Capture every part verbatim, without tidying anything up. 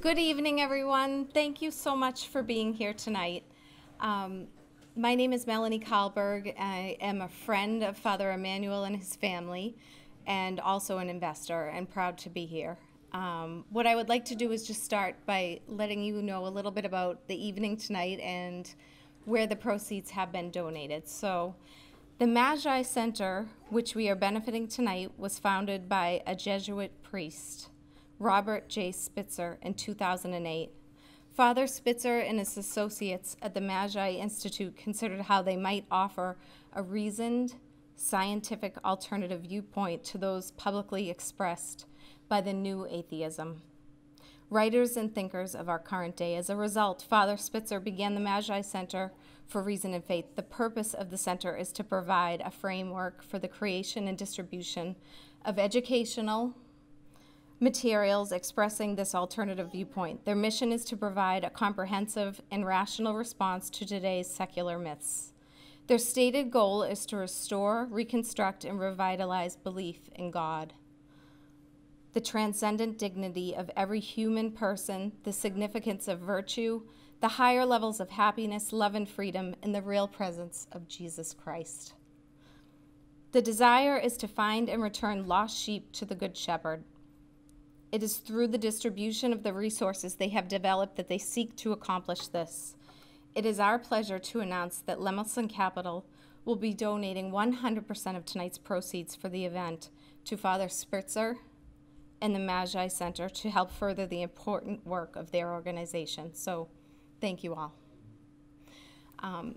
Good evening, everyone. Thank you so much for being here tonight. Um, my name is Melanie Kahlberg. I am a friend of Father Emmanuel and his family, and also an investor, and proud to be here. Um, what I would like to do is just start by letting you know a little bit about the evening tonight and where the proceeds have been donated. So, the Magi Center, which we are benefiting tonight, was founded by a Jesuit priest, Robert J. Spitzer, in two thousand eight. Father Spitzer and his associates at the Magi Institute considered how they might offer a reasoned, scientific alternative viewpoint to those publicly expressed by the new atheism. Writers and thinkers of our current day. As a result, Father Spitzer began the Magi Center for Reason and Faith. The purpose of the center is to provide a framework for the creation and distribution of educational materials expressing this alternative viewpoint. Their mission is to provide a comprehensive and rational response to today's secular myths. Their stated goal is to restore, reconstruct, and revitalize belief in God, the transcendent dignity of every human person, the significance of virtue, the higher levels of happiness, love, and freedom in the real presence of Jesus Christ. The desire is to find and return lost sheep to the Good Shepherd. It is through the distribution of the resources they have developed that they seek to accomplish this. It is our pleasure to announce that Lemelson Capital will be donating one hundred percent of tonight's proceeds for the event to Father Spitzer and the Magi Center to help further the important work of their organization. So, thank you all. Um,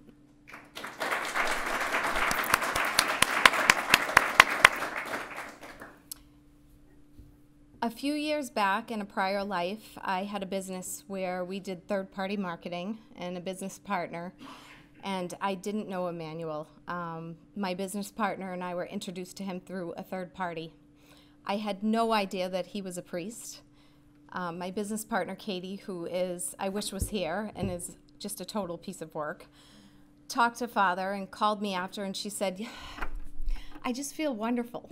A few years back, in a prior life, I had a business where we did third-party marketing and a business partner, and I didn't know Emmanuel. Um, my business partner and I were introduced to him through a third party. I had no idea that he was a priest. Um, my business partner, Katie, who is, I wish was here, and is just a total piece of work, talked to Father and called me after, and she said, I just feel wonderful.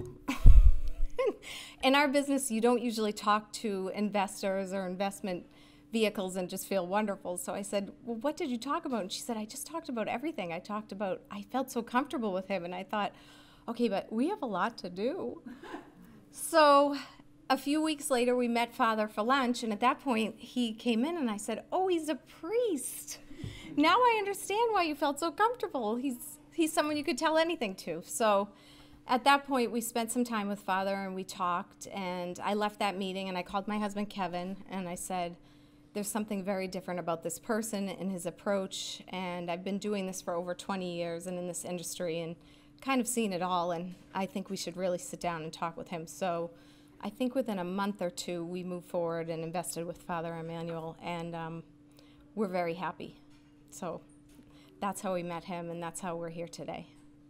In our business, you don't usually talk to investors or investment vehicles and just feel wonderful. So I said, well, what did you talk about? And she said, I just talked about everything. I talked about, I felt so comfortable with him. And I thought, okay, but we have a lot to do. So a few weeks later, we met Father for lunch. And at that point, he came in and I said, oh, he's a priest. Now I understand why you felt so comfortable. He's, he's someone you could tell anything to. So at that point, we spent some time with Father and we talked, and I left that meeting and I called my husband Kevin and I said, there's something very different about this person and his approach, and I've been doing this for over twenty years and in this industry and kind of seen it all, and I think we should really sit down and talk with him. So I think within a month or two, we moved forward and invested with Father Emmanuel, and um, we're very happy. So that's how we met him, and that's how we're here today.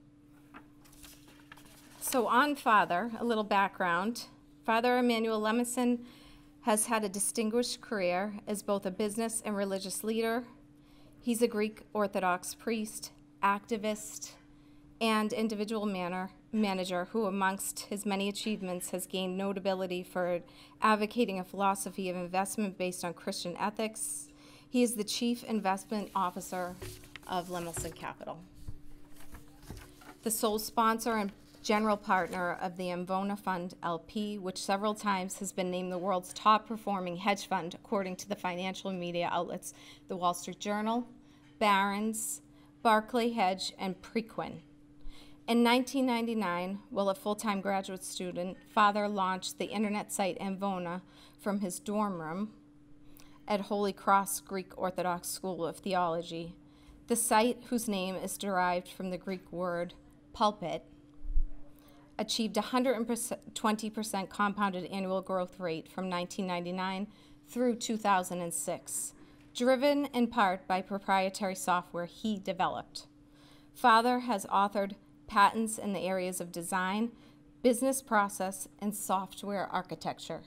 So on Father, a little background. Father Emmanuel Lemelson has had a distinguished career as both a business and religious leader. He's a Greek Orthodox priest, activist, and individual manor, manager who, amongst his many achievements, has gained notability for advocating a philosophy of investment based on Christian ethics. He is the Chief Investment Officer of Lemelson Capital, the sole sponsor and general partner of the Amvona Fund L P, which several times has been named the world's top performing hedge fund according to the financial media outlets, the Wall Street Journal, Barron's, Barclay Hedge, and Preqin. In nineteen ninety-nine, while a full-time graduate student, Father launched the internet site Amvona from his dorm room at Holy Cross Greek Orthodox School of Theology. The site, whose name is derived from the Greek word pulpit, achieved one hundred twenty percent compounded annual growth rate from nineteen ninety-nine through two thousand six, driven in part by proprietary software he developed. Father has authored patents in the areas of design, business process, and software architecture.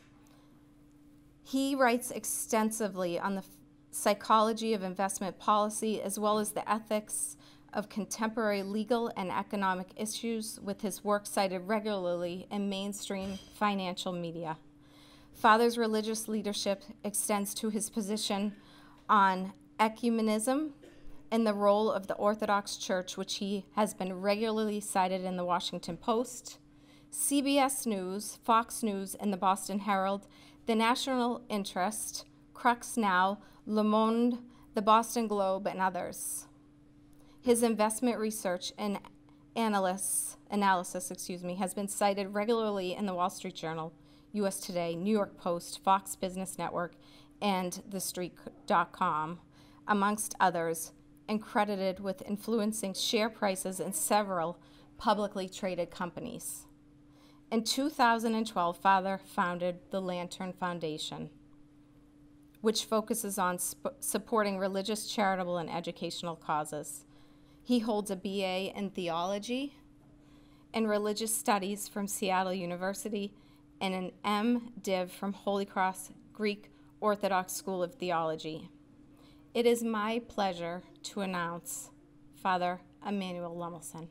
He writes extensively on the psychology of investment policy as well as the ethics of contemporary legal and economic issues, with his work cited regularly in mainstream financial media. Father's religious leadership extends to his position on ecumenism and the role of the Orthodox Church, which he has been regularly cited in the Washington Post, C B S News, Fox News, and the Boston Herald, the National Interest, Crux Now, Le Monde, the Boston Globe, and others. His investment research and analysis, analysis excuse me, has been cited regularly in the Wall Street Journal, U S Today, New York Post, Fox Business Network, and the street dot com, amongst others, and credited with influencing share prices in several publicly traded companies. In two thousand twelve, Father founded the Lantern Foundation, which focuses on supporting religious, charitable, and educational causes. He holds a B A in theology and religious studies from Seattle University and an M Div from Holy Cross Greek Orthodox School of Theology. It is my pleasure to announce Father Emmanuel Lemelson.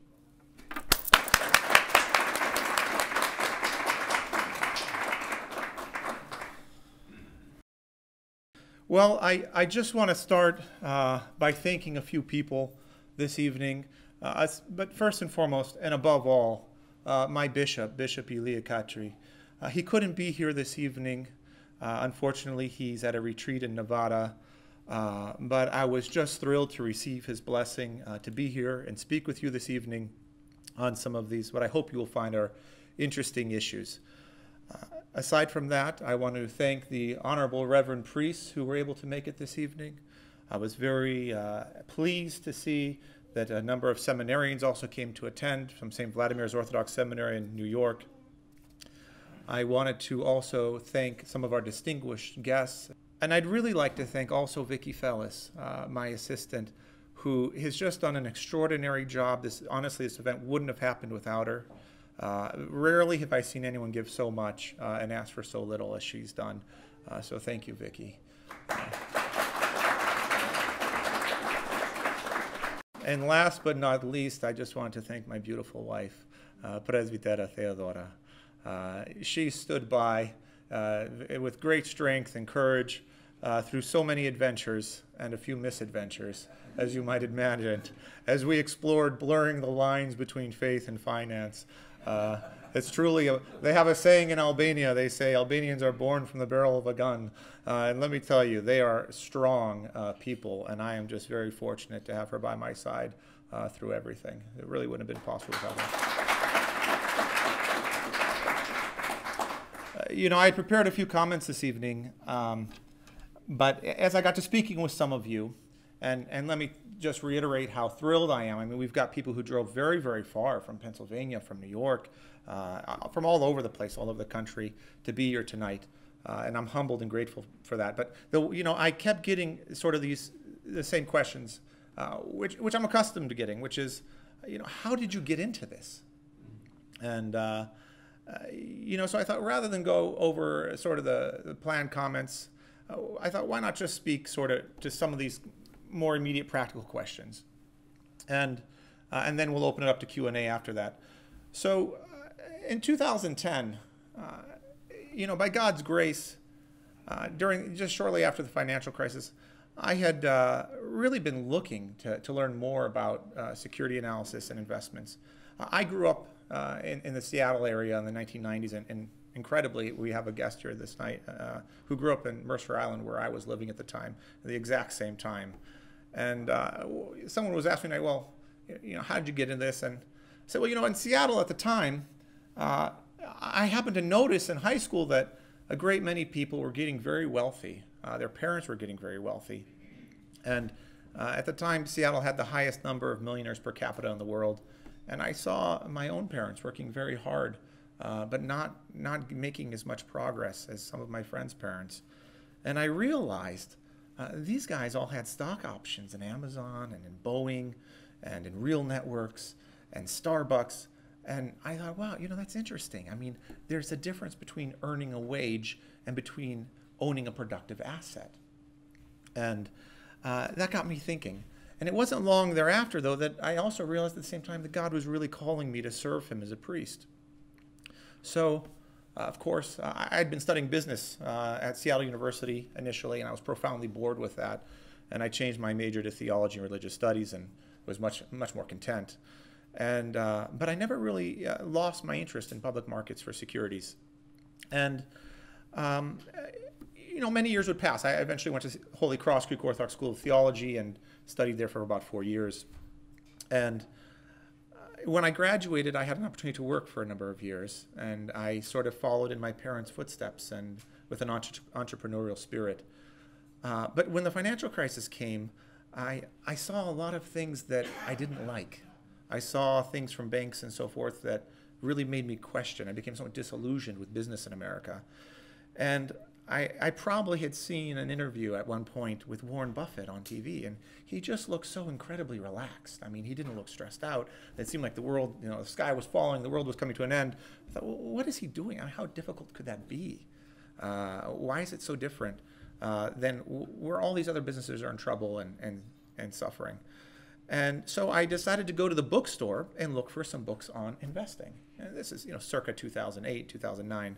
Well, I, I just want to start uh, by thanking a few people this evening, uh, but first and foremost, and above all, uh, my bishop, Bishop Elia Katri. Uh, he couldn't be here this evening. Uh, unfortunately, he's at a retreat in Nevada, uh, but I was just thrilled to receive his blessing uh, to be here and speak with you this evening on some of these, what I hope you will find are interesting issues. Uh, aside from that, I want to thank the Honorable Reverend priests who were able to make it this evening. I was very uh, pleased to see that a number of seminarians also came to attend from Saint Vladimir's Orthodox Seminary in New York. I wanted to also thank some of our distinguished guests. And I'd really like to thank also Vicki Fellis, uh, my assistant, who has just done an extraordinary job. This, honestly, this event wouldn't have happened without her. Uh, rarely have I seen anyone give so much uh, and ask for so little as she's done. Uh, so thank you, Vicki. Uh, And last but not least, I just want to thank my beautiful wife, uh, Presbytera Theodora. Uh, she stood by uh, with great strength and courage uh, through so many adventures and a few misadventures, as you might imagine, as we explored blurring the lines between faith and finance. Uh, it's truly, a, they have a saying in Albania, they say Albanians are born from the barrel of a gun. Uh, and let me tell you, they are strong uh, people, and I am just very fortunate to have her by my side uh, through everything. It really wouldn't have been possible without her. Uh, you know, I prepared a few comments this evening, um, but as I got to speaking with some of you, and, and let me just reiterate how thrilled I am. I mean, we've got people who drove very, very far from Pennsylvania, from New York, uh, from all over the place, all over the country, to be here tonight. Uh, and I'm humbled and grateful for that. But the, you know, I kept getting sort of these the same questions, uh, which which I'm accustomed to getting, which is, you know, how did you get into this? And uh, uh, you know, so I thought rather than go over sort of the, the planned comments, uh, I thought why not just speak sort of to some of these more immediate practical questions, and uh, and then we'll open it up to Q and A after that. So uh, in two thousand ten. Uh, You know, by God's grace, uh, during just shortly after the financial crisis, I had uh, really been looking to, to learn more about uh, security analysis and investments. Uh, I grew up uh, in, in the Seattle area in the nineteen nineties, and, and incredibly, we have a guest here this night uh, who grew up in Mercer Island, where I was living at the time, at the exact same time. And uh, someone was asking me, well, you know, how did you get into this? And I said, well, you know, in Seattle at the time, uh, I happened to notice in high school that a great many people were getting very wealthy. Uh, their parents were getting very wealthy. And uh, at the time, Seattle had the highest number of millionaires per capita in the world. And I saw my own parents working very hard, uh, but not, not making as much progress as some of my friends' parents. And I realized uh, these guys all had stock options in Amazon and in Boeing and in Real Networks and Starbucks. And I thought, wow, you know, that's interesting. I mean, there's a difference between earning a wage and between owning a productive asset. And uh, that got me thinking. And it wasn't long thereafter, though, that I also realized at the same time that God was really calling me to serve him as a priest. So Uh, of course, uh, I had been studying business uh, at Seattle University initially, and I was profoundly bored with that. And I changed my major to theology and religious studies, and was much much more content. And uh, but I never really uh, lost my interest in public markets for securities. And um, you know, many years would pass. I eventually went to Holy Cross Greek Orthodox School of Theology and studied there for about four years. And when I graduated, I had an opportunity to work for a number of years, and I sort of followed in my parents' footsteps and with an entre- entrepreneurial spirit. Uh, but when the financial crisis came, I, I saw a lot of things that I didn't like. I saw things from banks and so forth that really made me question. I became somewhat disillusioned with business in America. And I, I probably had seen an interview at one point with Warren Buffett on T V, and he just looked so incredibly relaxed. I mean, he didn't look stressed out. It seemed like the world, you know, the sky was falling, the world was coming to an end. I thought, well, what is he doing? I mean, how difficult could that be? Uh, why is it so different uh, than w- where all these other businesses are in trouble and, and, and suffering? And so I decided to go to the bookstore and look for some books on investing. And this is, you know, circa two thousand eight, two thousand nine.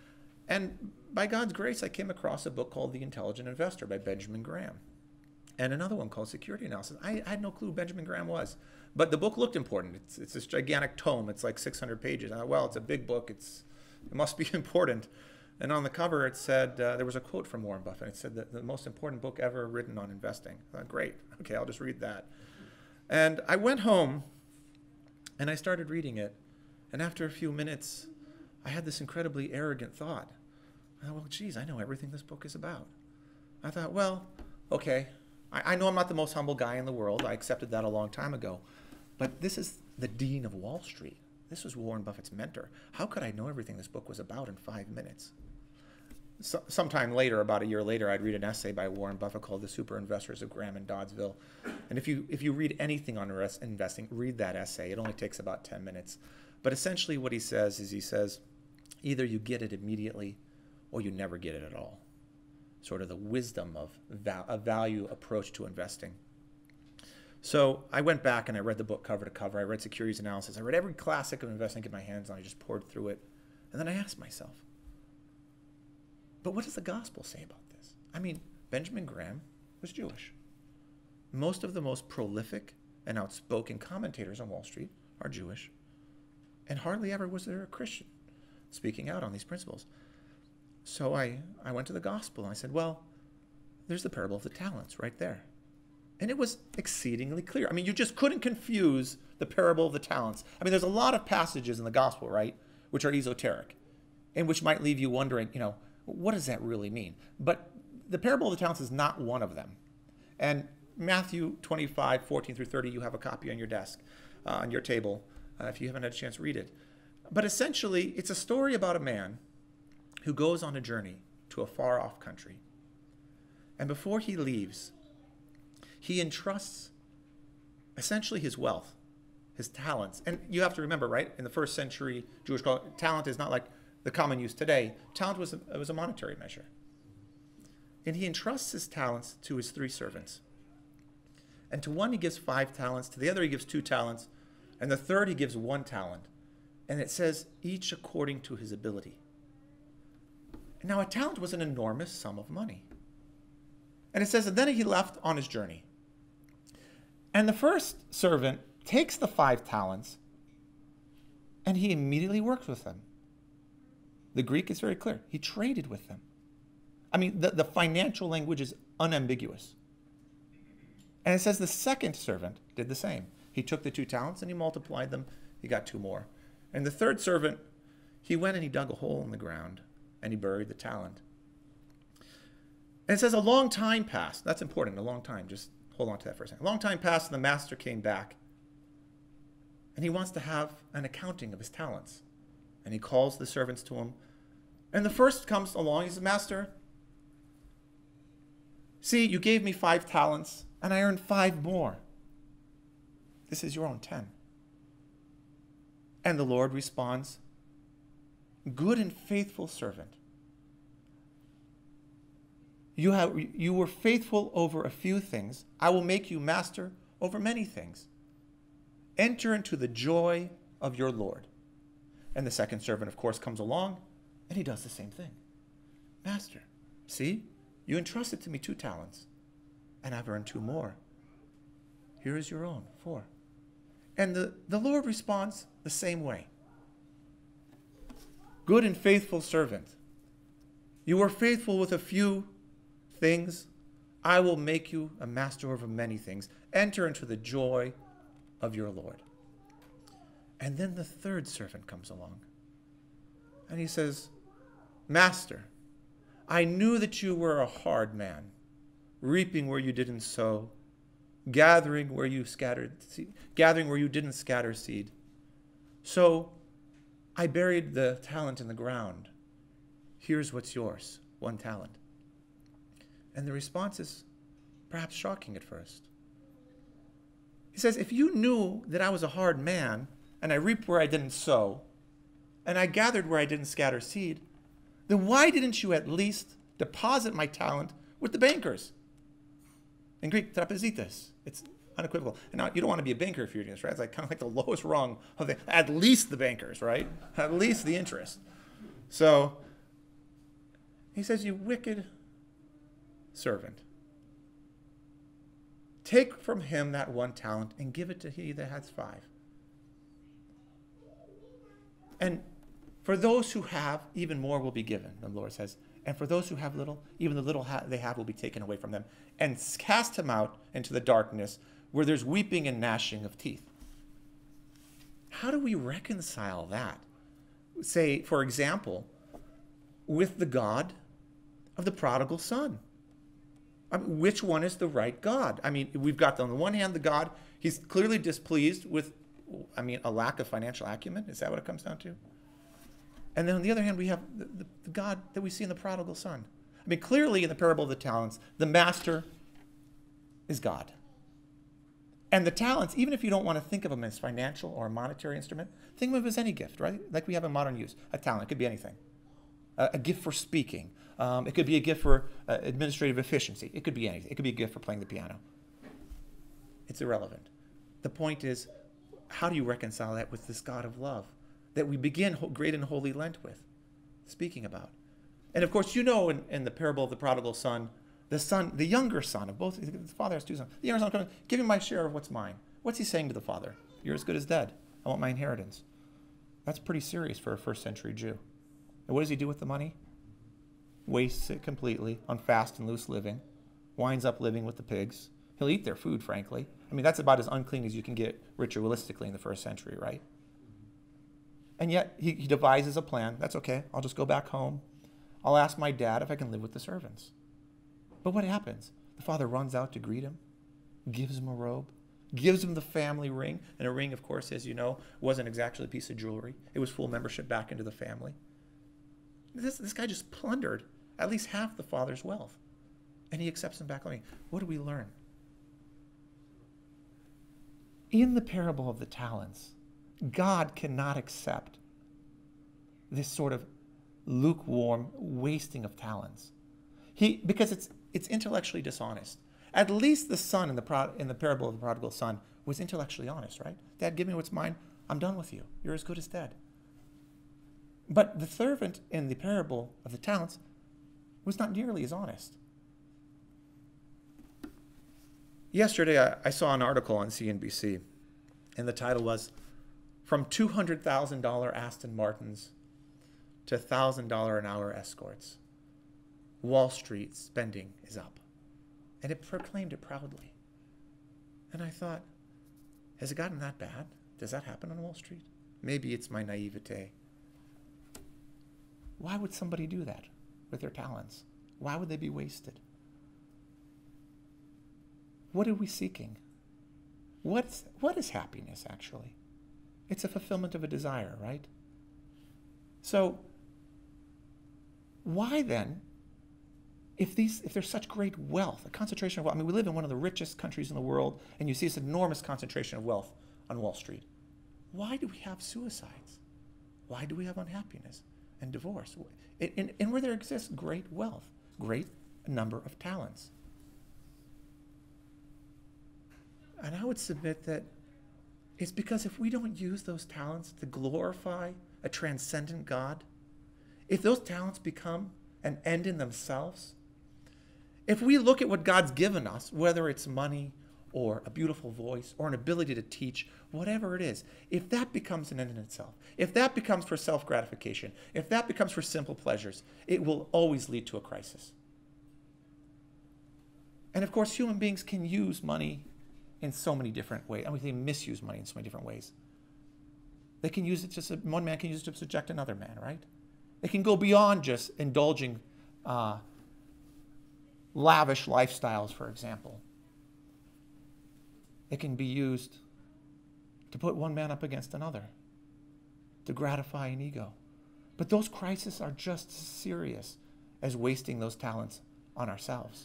And by God's grace, I came across a book called The Intelligent Investor by Benjamin Graham, and another one called Security Analysis. I, I had no clue who Benjamin Graham was, but the book looked important. It's, it's this gigantic tome. It's like six hundred pages. I thought, well, it's a big book. It's, it must be important. And on the cover, it said, uh, there was a quote from Warren Buffett. It said that the most important book ever written on investing. I thought, great. Okay, I'll just read that. And I went home, and I started reading it. And after a few minutes, I had this incredibly arrogant thought. I thought, well, geez, I know everything this book is about. I thought, well, okay, I, I know I'm not the most humble guy in the world. I accepted that a long time ago. But this is the dean of Wall Street. This was Warren Buffett's mentor. How could I know everything this book was about in five minutes? So, sometime later, about a year later, I'd read an essay by Warren Buffett called The Super Investors of Graham and Doddsville. And if you, if you read anything on investing, read that essay. It only takes about ten minutes. But essentially what he says is he says, either you get it immediately or you never get it at all. Sort of the wisdom of val- a value approach to investing. So I went back and I read the book cover to cover. I read Securities Analysis. I read every classic of investing I could get my hands on. I just poured through it. And then I asked myself, but what does the gospel say about this? I mean, Benjamin Graham was Jewish. Most of the most prolific and outspoken commentators on Wall Street are Jewish. And hardly ever was there a Christian speaking out on these principles. So I, I went to the gospel and I said, well, there's the parable of the talents right there. And it was exceedingly clear. I mean, you just couldn't confuse the parable of the talents. I mean, there's a lot of passages in the gospel, right, which are esoteric and which might leave you wondering, you know, what does that really mean? But the parable of the talents is not one of them. And Matthew twenty-five, fourteen through thirty, you have a copy on your desk, uh, on your table. Uh, if you haven't had a chance, read it. But essentially, it's a story about a man who goes on a journey to a far-off country. And before he leaves, he entrusts essentially his wealth, his talents. And you have to remember, right, in the first century Jewish culture, talent is not like the common use today. Talent was a, it was a monetary measure. And he entrusts his talents to his three servants. And to one he gives five talents, to the other he gives two talents, and the third he gives one talent. And it says, each according to his ability. Now, a talent was an enormous sum of money. And it says that then he left on his journey. And the first servant takes the five talents, and he immediately works with them. The Greek is very clear. He traded with them. I mean, the, the financial language is unambiguous. And it says the second servant did the same. He took the two talents and he multiplied them. He got two more. And the third servant, he went and he dug a hole in the ground and he buried the talent. And it says a long time passed. That's important, a long time. Just hold on to that for a second. A long time passed and the master came back. And he wants to have an accounting of his talents. And he calls the servants to him. And the first comes along. He says, Master, see, you gave me five talents, and I earned five more. This is your own ten. And the Lord responds, good and faithful servant. You have, you were faithful over a few things. I will make you master over many things. Enter into the joy of your Lord. And the second servant, of course, comes along, And he does the same thing. Master, see, you entrusted to me two talents, and I've earned two more. Here is your own, four. And the, the Lord responds the same way. Good and faithful servant, you were faithful with a few things. I will make you a master over many things. Enter into the joy of your Lord. And then the third servant comes along. And he says, Master, I knew that you were a hard man, reaping where you didn't sow, gathering where you scattered seed, gathering where you didn't scatter seed. So I buried the talent in the ground. Here's what's yours, one talent. And the response is perhaps shocking at first. He says, if you knew that I was a hard man, and I reaped where I didn't sow, and I gathered where I didn't scatter seed, then why didn't you at least deposit my talent with the bankers? In Greek, trapezites. It's unequivocal. And now, you don't want to be a banker if you're doing this, right? It's like kind of like the lowest rung of the, at least the bankers, right? At least the interest. So, he says, you wicked servant. Take from him that one talent and give it to he that has five. And for those who have, even more will be given, the Lord says. And for those who have little, even the little ha- they have will be taken away from them. And cast him out into the darkness where there's weeping and gnashing of teeth. How do we reconcile that? Say, for example, with the God of the prodigal son. I mean, which one is the right God? I mean, we've got on the one hand the God, he's clearly displeased with, I mean, a lack of financial acumen. Is that what it comes down to? And then on the other hand, we have the, the, the God that we see in the prodigal son. I mean, clearly in the parable of the talents, the master is God. And the talents, even if you don't want to think of them as financial or a monetary instrument, think of them as any gift, right? Like we have in modern use. A talent, it could be anything. A, a gift for speaking. Um, it could be a gift for uh, administrative efficiency. It could be anything. It could be a gift for playing the piano. It's irrelevant. The point is, how do you reconcile that with this God of love that we begin Great and Holy Lent with, speaking about? And of course, you know in, in the parable of the prodigal son, the son, the younger son of both, the father has two sons. The younger son comes, give me my share of what's mine. What's he saying to the father? You're as good as dead. I want my inheritance. That's pretty serious for a first century Jew. And what does he do with the money? Wastes it completely on fast and loose living. Winds up living with the pigs. He'll eat their food, frankly. I mean, that's about as unclean as you can get ritualistically in the first century, right? And yet, he, he devises a plan. That's okay. I'll just go back home. I'll ask my dad if I can live with the servants. But what happens? The father runs out to greet him, gives him a robe, gives him the family ring. And a ring, of course, as you know, wasn't exactly a piece of jewelry. It was full membership back into the family. This, this guy just plundered at least half the father's wealth. And he accepts him back home. What do we learn? In the parable of the talents, God cannot accept this sort of lukewarm wasting of talents. He, because it's it's intellectually dishonest. At least the son in the pro, in the parable of the prodigal son was intellectually honest, right? Dad, give me what's mine. I'm done with you. You're as good as dead. But the servant in the parable of the talents was not nearly as honest. Yesterday, I, I saw an article on C N B C, and the title was, From two hundred thousand dollars Aston Martins to one thousand dollars an hour escorts, Wall Street spending is up. And it proclaimed it proudly. And I thought, has it gotten that bad? Does that happen on Wall Street? Maybe it's my naivete. Why would somebody do that with their talents? Why would they be wasted? What are we seeking? What's, what is happiness, actually? It's a fulfillment of a desire, right? So, why then, if these, if there's such great wealth, a concentration of wealth, I mean, we live in one of the richest countries in the world, and you see this enormous concentration of wealth on Wall Street. Why do we have suicides? Why do we have unhappiness and divorce? And, and where there exists great wealth, great number of talents. And I would submit that it's because if we don't use those talents to glorify a transcendent God, if those talents become an end in themselves, if we look at what God's given us, whether it's money or a beautiful voice or an ability to teach, whatever it is, if that becomes an end in itself, if that becomes for self-gratification, if that becomes for simple pleasures, it will always lead to a crisis. And of course, human beings can use money in so many different ways. I mean, they misuse money in so many different ways. They can use it just, one man can use it to subject another man, right? They can go beyond just indulging uh, lavish lifestyles, for example. It can be used to put one man up against another, to gratify an ego. But those crises are just as serious as wasting those talents on ourselves.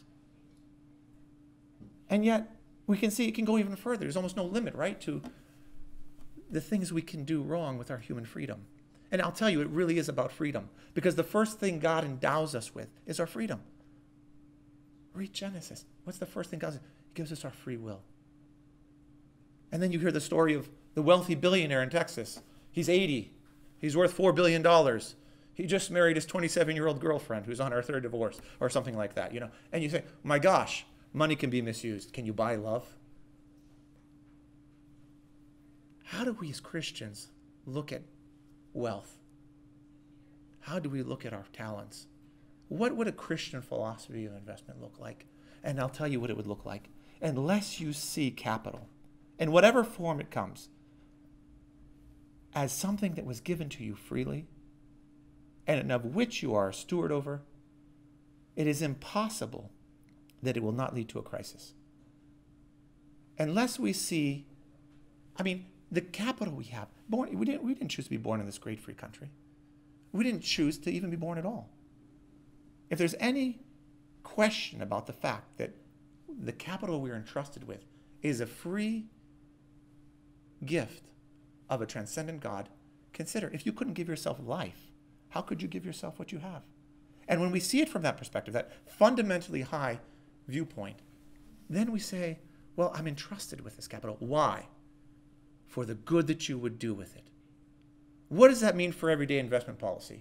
And yet, we can see it can go even further. There's almost no limit, right, to the things we can do wrong with our human freedom. And I'll tell you, it really is about freedom, because the first thing God endows us with is our freedom. Read Genesis. What's the first thing God does? He gives us our free will. And then you hear the story of the wealthy billionaire in Texas. He's eighty. He's worth four billion dollars. He just married his twenty-seven-year-old girlfriend who's on her third divorce or something like that, you know. And you say, my gosh, money can be misused. Can you buy love? How do we as Christians look at wealth? How do we look at our talents? What would a Christian philosophy of investment look like? And I'll tell you what it would look like. Unless you see capital, in whatever form it comes, as something that was given to you freely, and of which you are a steward over, it is impossible that it will not lead to a crisis. Unless we see, I mean, the capital we have, born, we didn't, we didn't choose to be born in this great free country. We didn't choose to even be born at all. If there's any question about the fact that the capital we're entrusted with is a free gift of a transcendent God, consider, if you couldn't give yourself life, how could you give yourself what you have? And when we see it from that perspective, that fundamentally high viewpoint, then we say, well, I'm entrusted with this capital. Why? For the good that you would do with it. What does that mean for everyday investment policy?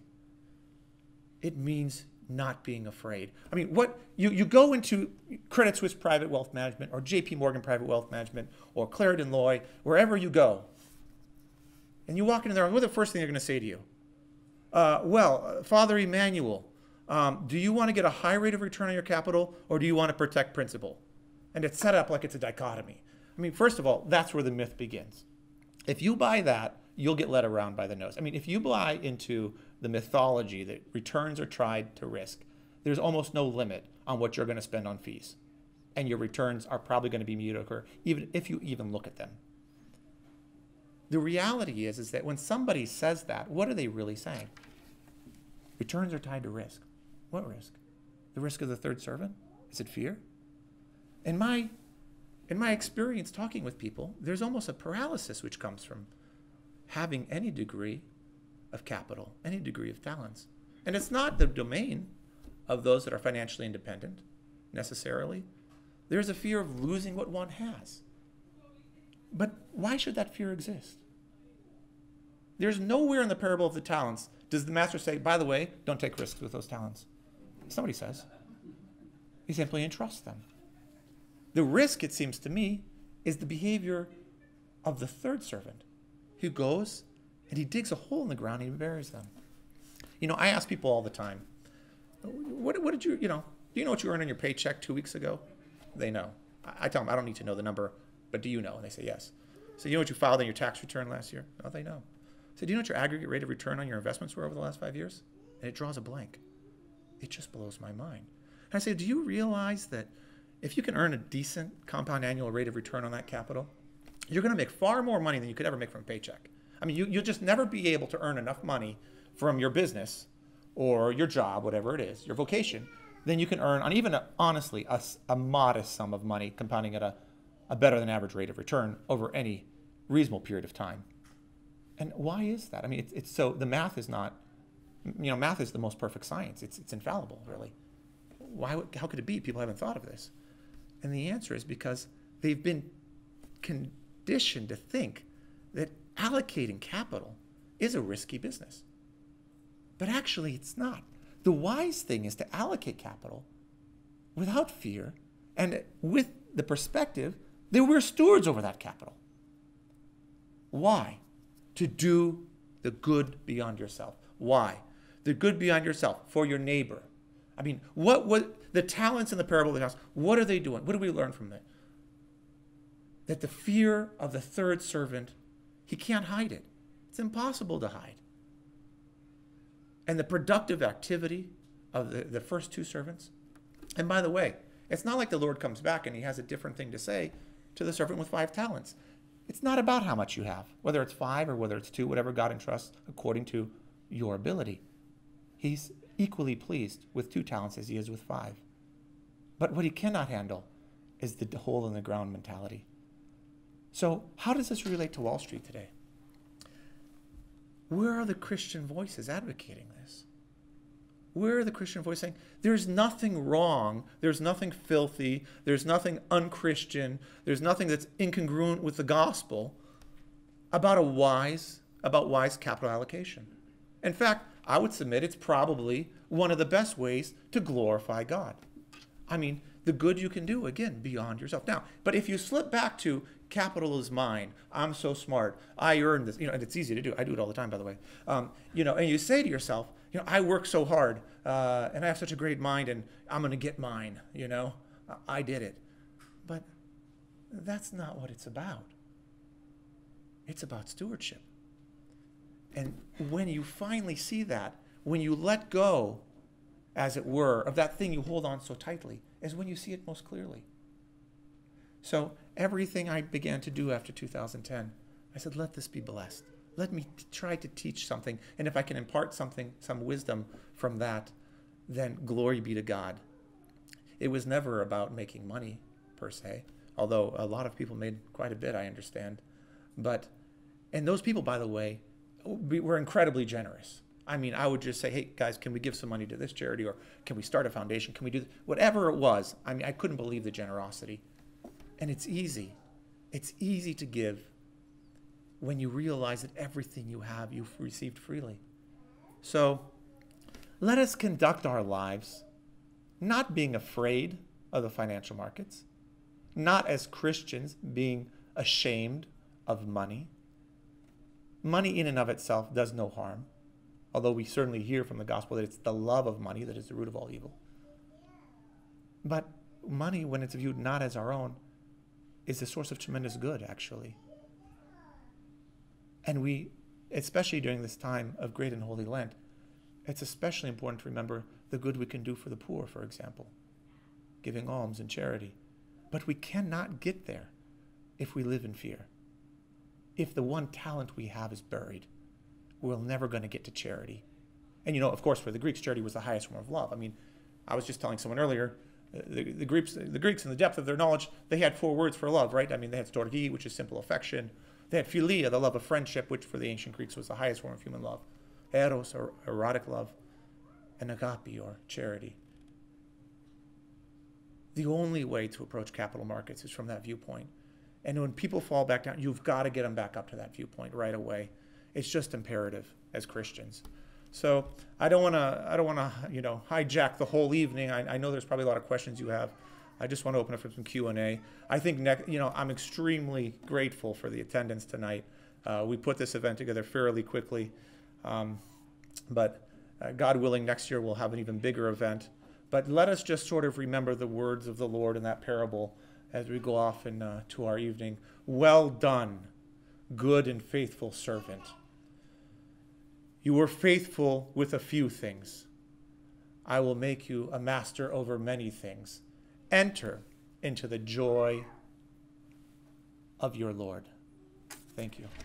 It means not being afraid. I mean, what you, you go into Credit Suisse Private Wealth Management or J P Morgan Private Wealth Management or Clarendon Lloyd, wherever you go, and you walk in there, what's the first thing they're going to say to you? Uh, well, Father Emmanuel, um, do you want to get a high rate of return on your capital, or do you want to protect principal? And it's set up like it's a dichotomy. I mean, first of all, that's where the myth begins. If you buy that, you'll get led around by the nose. I mean, if you buy into the mythology that returns are tied to risk, there's almost no limit on what you're going to spend on fees. And your returns are probably going to be mediocre, even if you even look at them. The reality is, is that when somebody says that, what are they really saying? Returns are tied to risk. What risk? The risk of the third servant? Is it fear? In my, in my experience talking with people, there's almost a paralysis which comes from having any degree of capital, any degree of talents. And it's not the domain of those that are financially independent, necessarily. There's a fear of losing what one has. But why should that fear exist? There's nowhere in the parable of the talents does the master say, by the way, don't take risks with those talents. Somebody says. He simply entrusts them. The risk, it seems to me, is the behavior of the third servant, who goes and he digs a hole in the ground and he buries them. You know, I ask people all the time, what, what did you, you know, do you know what you earned on your paycheck two weeks ago? They know. I, I tell them, I don't need to know the number, but do you know? And they say, yes. So you know what you filed on your tax return last year? No, they know. So do you know what your aggregate rate of return on your investments were over the last five years? And it draws a blank. It just blows my mind. And I say, do you realize that if you can earn a decent compound annual rate of return on that capital, you're going to make far more money than you could ever make from a paycheck. I mean, you, you'll just never be able to earn enough money from your business or your job, whatever it is, your vocation, than you can earn on even, a, honestly, a, a modest sum of money compounding at a, a better than average rate of return over any reasonable period of time. And why is that? I mean, it's, it's so, the math is not, you know, math is the most perfect science. It's, it's infallible, really. Why? Would, how could it be? People haven't thought of this. And the answer is because they've been conditioned to think that allocating capital is a risky business. But actually, it's not. The wise thing is to allocate capital without fear and with the perspective that we're stewards over that capital. Why? To do the good beyond yourself. Why? The good beyond yourself, for your neighbor. I mean, what, what the talents in the parable of the house, what are they doing? What do we learn from it? That the fear of the third servant, he can't hide it. It's impossible to hide. And the productive activity of the, the first two servants. And by the way, it's not like the Lord comes back and he has a different thing to say to the servant with five talents. It's not about how much you have, whether it's five or whether it's two, whatever God entrusts according to your ability. He's equally pleased with two talents as he is with five. But what he cannot handle is the hole in the ground mentality. So how does this relate to Wall Street today? Where are the Christian voices advocating this? Where are the Christian voices saying, there's nothing wrong, there's nothing filthy, there's nothing unchristian, there's nothing that's incongruent with the gospel about a wise, about wise capital allocation. In fact, I would submit it's probably one of the best ways to glorify God. I mean, the good you can do, again, beyond yourself. Now, but if you slip back to capital is mine, I'm so smart, I earned this, you know, and it's easy to do. I do it all the time, by the way. Um, you know, and you say to yourself, you know, I work so hard, uh, and I have such a great mind, and I'm going to get mine, you know. I did it. But that's not what it's about. It's about stewardship. And when you finally see that, when you let go, as it were, of that thing you hold on so tightly, is when you see it most clearly. So everything I began to do after two thousand ten, I said, let this be blessed. Let me t- try to teach something. And if I can impart something, some wisdom from that, then glory be to God. It was never about making money, per se, although a lot of people made quite a bit, I understand. But, and those people, by the way, were incredibly generous. I mean, I would just say, hey, guys, can we give some money to this charity? Or can we start a foundation? Can we do, th-? whatever it was. I mean, I couldn't believe the generosity. And it's easy. It's easy to give when you realize that everything you have, you've received freely. So let us conduct our lives not being afraid of the financial markets, not as Christians being ashamed of money. Money in and of itself does no harm, although we certainly hear from the gospel that it's the love of money that is the root of all evil. But money, when it's viewed not as our own, is a source of tremendous good, actually. And we, especially during this time of great and holy Lent, it's especially important to remember the good we can do for the poor, for example, giving alms and charity. But we cannot get there if we live in fear. If the one talent we have is buried, we're never going to get to charity. And you know, of course, for the Greeks, charity was the highest form of love. I mean, I was just telling someone earlier, the, the, Greeks, the Greeks, in the depth of their knowledge, they had four words for love, right? I mean, they had storge, which is simple affection. They had philia, the love of friendship, which for the ancient Greeks was the highest form of human love. Eros, or erotic love. And agape, or charity. The only way to approach capital markets is from that viewpoint. And when people fall back down, you've got to get them back up to that viewpoint right away. It's just imperative as Christians. So I don't want to, I don't want to, you know, hijack the whole evening. I, I know there's probably a lot of questions you have. I just want to open up for some Q and A. I think, next, you know, I'm extremely grateful for the attendance tonight. Uh, we put this event together fairly quickly, um, but uh, God willing, next year we'll have an even bigger event. But let us just sort of remember the words of the Lord in that parable as we go off in, uh, to our evening. Well done, good and faithful servant. You were faithful with a few things. I will make you a master over many things. Enter into the joy of your Lord. Thank you.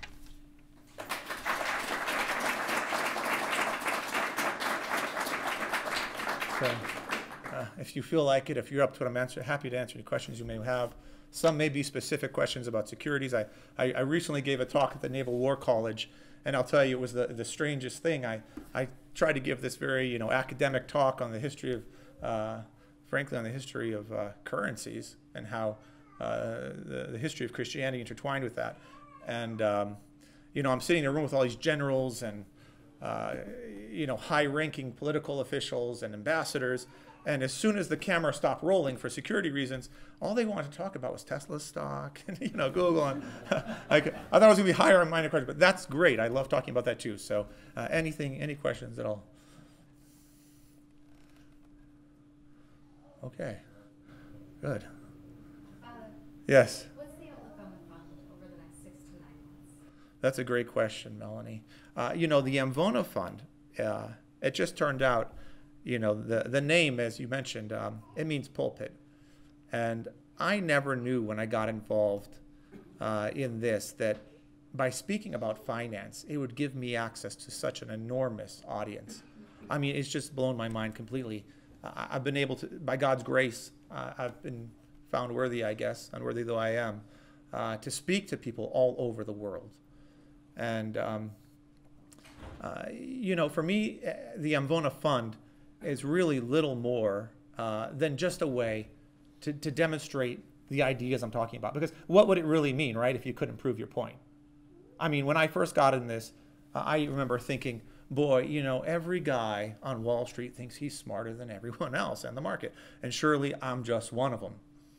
So, uh, if you feel like it, if you're up to it, I'm answer, happy to answer any questions you may have. Some may be specific questions about securities. I, I, I recently gave a talk at the Naval War College, and I'll tell you, it was the, the strangest thing. I, I tried to give this very, you know, academic talk on the history of, uh, frankly, on the history of uh, currencies and how uh, the, the history of Christianity intertwined with that. And, um, you know, I'm sitting in a room with all these generals and uh, you know, high-ranking political officials and ambassadors. And as soon as the camera stopped rolling for security reasons, all they wanted to talk about was Tesla stock and, you know, Google. And like, I thought it was going to be higher on my question, but that's great. I love talking about that too. So uh, anything, any questions at all? Okay, good. Uh, Yes. What's the outlook on the fund over the next six to nine months? That's a great question, Melanie. Uh, you know, the Amvona fund, uh, it just turned out, you know, the, the name, as you mentioned, um, it means pulpit. And I never knew when I got involved uh, in this that by speaking about finance, it would give me access to such an enormous audience. I mean, it's just blown my mind completely. Uh, I've been able to, by God's grace, uh, I've been found worthy, I guess, unworthy though I am, uh, to speak to people all over the world. And, um, uh, you know, for me, the Amvona Fund is really little more uh, than just a way to, to demonstrate the ideas I'm talking about. Because what would it really mean, right, if you couldn't prove your point? I mean, when I first got in this, uh, I remember thinking, boy, you know, every guy on Wall Street thinks he's smarter than everyone else in the market. And surely I'm just one of them.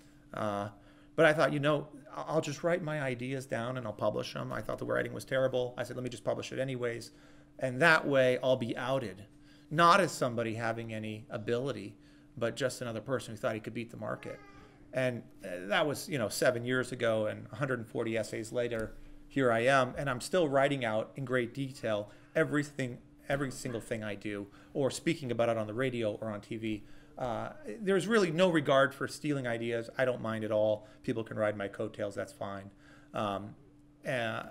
Uh, but I thought, you know, I'll just write my ideas down and I'll publish them. I thought the writing was terrible. I said, let me just publish it anyways. And that way I'll be outed. Not as somebody having any ability, but just another person who thought he could beat the market. And that was, you know, seven years ago, and one hundred forty essays later, here I am, and I'm still writing out in great detail everything, every single thing I do, or speaking about it on the radio or on T V. Uh, there's really no regard for stealing ideas. I don't mind at all. People can ride my coattails, that's fine. Um, uh,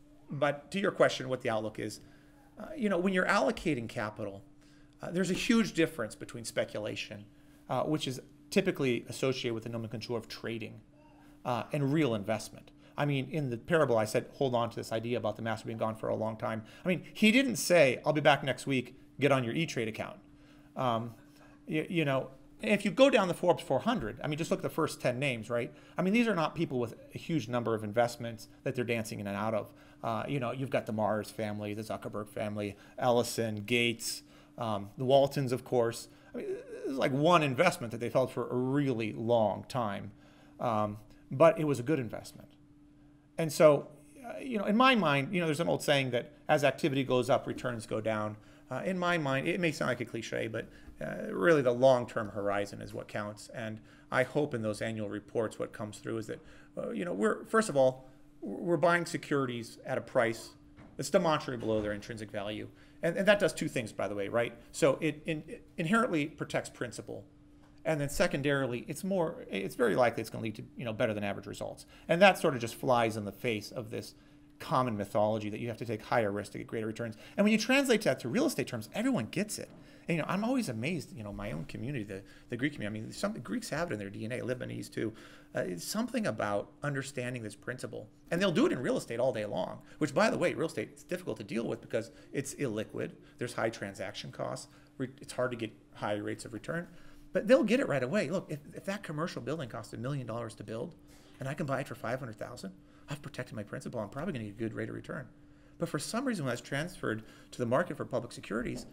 but to your question, what the outlook is, uh, you know, when you're allocating capital, uh, there's a huge difference between speculation, uh, which is typically associated with the nomenclature of trading, uh, and real investment. I mean, in the parable, I said, hold on to this idea about the master being gone for a long time. I mean, he didn't say, I'll be back next week, get on your E-Trade account. Um, you, you know, if you go down the Forbes four hundred, I mean, just look at the first ten names, right? I mean, these are not people with a huge number of investments that they're dancing in and out of. Uh, you know, you've got the Mars family, the Zuckerberg family, Ellison, Gates, um, the Waltons, of course. I mean, it's like one investment that they've held for a really long time. Um, but it was a good investment. And so, uh, you know, in my mind, you know, there's an old saying that as activity goes up, returns go down. Uh, in my mind, it may sound like a cliche, but uh, really the long-term horizon is what counts. And I hope in those annual reports what comes through is that, uh, you know, we're, first of all, we're buying securities at a price that's demonstrably below their intrinsic value. And, and that does two things, by the way, right? So it, in, it inherently protects principal. And then secondarily, it's more, it's very likely it's going to lead to, you know, better than average results. And that sort of just flies in the face of this common mythology that you have to take higher risk to get greater returns. And when you translate that to real estate terms, everyone gets it. And, you know, I'm always amazed, you know, my own community, the, the Greek community, I mean, some the Greeks have it in their D N A, Lebanese too. Uh, it's something about understanding this principle. And they'll do it in real estate all day long, which, by the way, real estate is difficult to deal with because it's illiquid. There's high transaction costs. It's hard to get high rates of return. But they'll get it right away. Look, if, if that commercial building costs a million dollars to build, and I can buy it for five hundred thousand dollars, I've protected my principal. I'm probably going to get a good rate of return. But for some reason, when that's transferred to the market for public securities,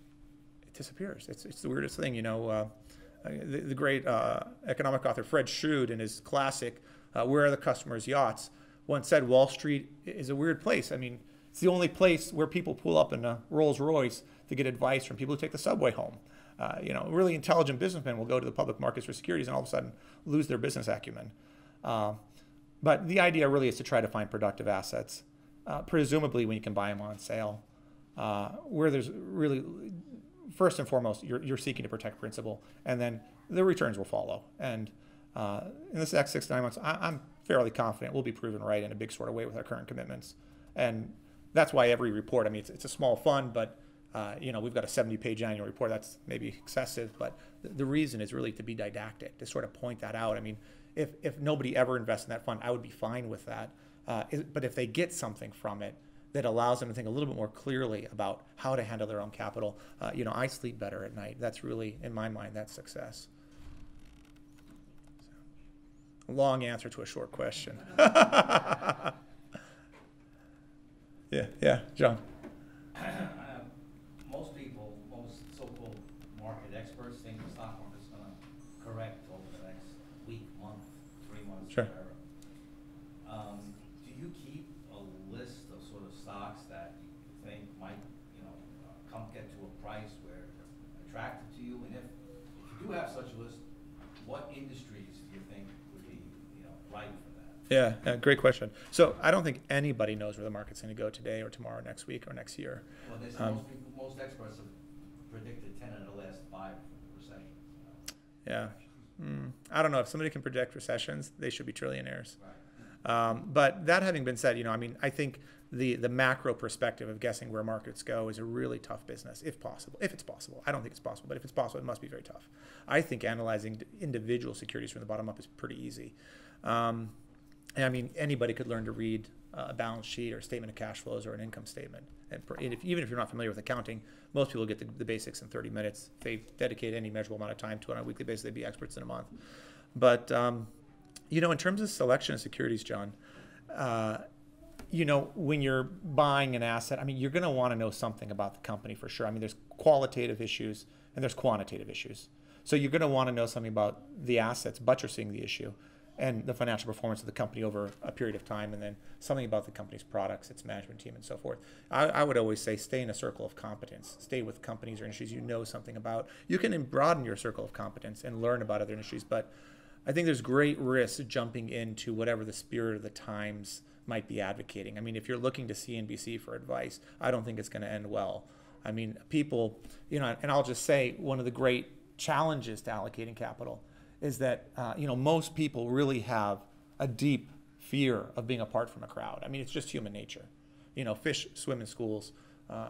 it disappears. It's, it's the weirdest thing, you know. Uh, the, the great uh, economic author Fred Shrewd, in his classic uh, "Where Are the Customers' Yachts?" once said, "Wall Street is a weird place. I mean, it's the only place where people pull up in a Rolls Royce to get advice from people who take the subway home." Uh, you know, really intelligent businessmen will go to the public markets for securities and all of a sudden lose their business acumen. Uh, but the idea really is to try to find productive assets, uh, presumably when you can buy them on sale, uh, where there's really, first and foremost, you're, you're seeking to protect principal, and then the returns will follow. And uh, in this next six to nine months, I, I'm fairly confident we'll be proven right in a big sort of way with our current commitments. And that's why every report, I mean, it's, it's a small fund, but Uh, you know, we've got a seventy page annual report. That's maybe excessive, but th the reason is really to be didactic, to sort of point that out. I mean, if, if nobody ever invests in that fund, I would be fine with that. Uh, is, but if they get something from it that allows them to think a little bit more clearly about how to handle their own capital, uh, you know, I sleep better at night. That's really, in my mind, that's success. So, a long answer to a short question. yeah, yeah, John. most so-called market experts think the stock market's going to correct over the next week, month, three months, Sure. whatever. Um, do you keep a list of sort of stocks that you think might, you know, uh, come get to a price where they're attractive to you? And if, if you do have such a list, what industries do you think would be, you know, right for that? Yeah, yeah, great question. So I don't think anybody knows where the market's going to go today or tomorrow, next week, or next year. Well, they say Um, most people, most experts have predicted ten of the last five recessions. You know? Yeah. Mm, I don't know. If somebody can project recessions, they should be trillionaires. Right. Um, but that having been said, you know, I mean, I think the the macro perspective of guessing where markets go is a really tough business, if possible. If it's possible. I don't think it's possible, but if it's possible, it must be very tough. I think analyzing individual securities from the bottom up is pretty easy. Um, and I mean, anybody could learn to read uh, a balance sheet or a statement of cash flows or an income statement. And, per, and if, even if you're not familiar with accounting, most people get the, the basics in thirty minutes. If they dedicate any measurable amount of time to it on a weekly basis, they'd be experts in a month. But, um, you know, in terms of selection of securities, John, uh, you know, when you're buying an asset, I mean, you're going to want to know something about the company for sure. I mean, there's qualitative issues and there's quantitative issues. So you're going to want to know something about the assets buttressing the issue and the financial performance of the company over a period of time, and then something about the company's products, its management team, and so forth. I, I would always say stay in a circle of competence. Stay with companies or industries you know something about. You can broaden your circle of competence and learn about other industries, but I think there's great risk jumping into whatever the spirit of the times might be advocating. I mean, if you're looking to C N B C for advice, I don't think it's going to end well. I mean, people, you know, and I'll just say one of the great challenges to allocating capital is that, uh, you know, most people really have a deep fear of being apart from a crowd. I mean, it's just human nature. You know, fish swim in schools, uh,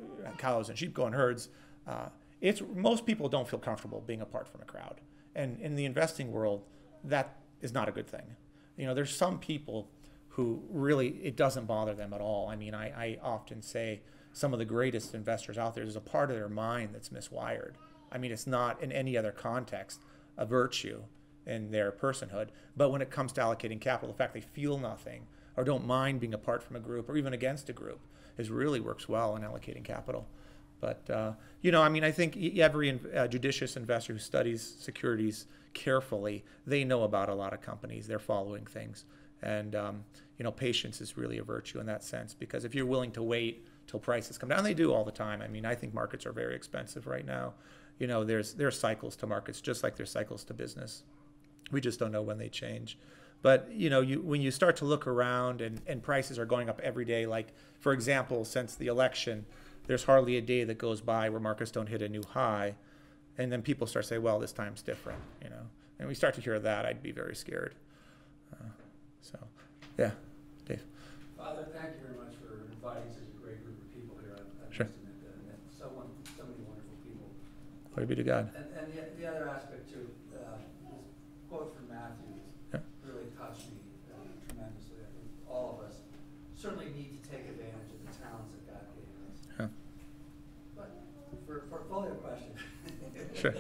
cows and sheep go in herds. Uh, it's, most people don't feel comfortable being apart from a crowd. And in the investing world, that is not a good thing. You know, there's some people who really, it doesn't bother them at all. I mean, I, I often say some of the greatest investors out there, there's a part of their mind that's miswired. I mean, it's not in any other context a virtue in their personhood. But when it comes to allocating capital, the fact they feel nothing or don't mind being apart from a group or even against a group is really works well in allocating capital. But, uh, you know, I mean, I think every uh, judicious investor who studies securities carefully, they know about a lot of companies. They're following things. And, um, you know, patience is really a virtue in that sense, because if you're willing to wait till prices come down, they do all the time. I mean, I think markets are very expensive right now. You know, there's there's cycles to markets, just like there's cycles to business. We just don't know when they change. But, you know, you, when you start to look around and, and prices are going up every day, like, for example, since the election, there's hardly a day that goes by where markets don't hit a new high. And then people start to say, well, this time's different, you know. And we start to hear that, I'd be very scared. Uh, so, yeah, Dave. Father, thank you very much for inviting such a great group of people here. I've, I've Sure. met uh, met so, one, so many wonderful people. Glory be to God. And, and the, the other aspect, too, uh, this quote from Matthew Yeah. really touched me uh, tremendously. I think all of us certainly need to take advantage of the talents that God gave us. Yeah. But for a portfolio question, Sure.